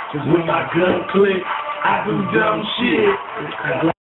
Cause when my gun click, I do dumb shit.